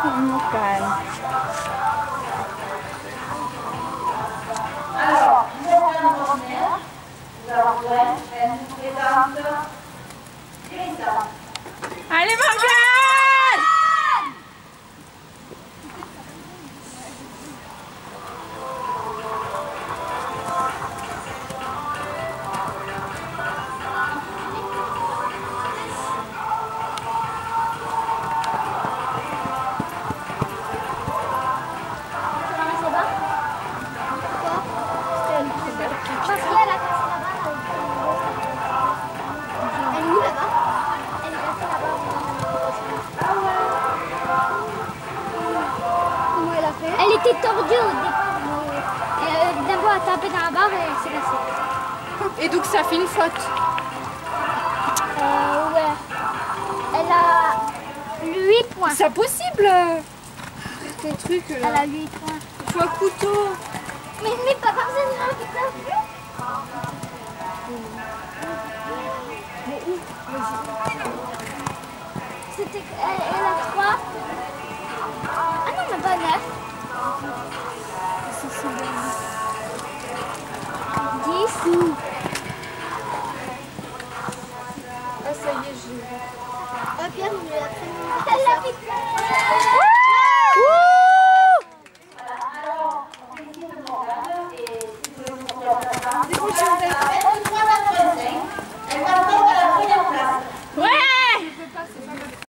Calme. Alors, vous êtes bien de revenir. Vous allez voir, elle nous présente Greta. Allez, Morgane! Elle était tordue au départ, mais d'un coup elle a tapé dans la barre et elle s'est cassée. Et donc ça fait une faute. Ouais. Elle a 8 points. C'est impossible. Ton truc là. Elle a 8 points. Il faut un couteau. Mais pas comme ça, non, putain. C'était, elle a 3. Ah non, mais pas 9. 10. Ah ça y est, j'ai... Ah, Pierre, il l'a fait. Elle l'a fait.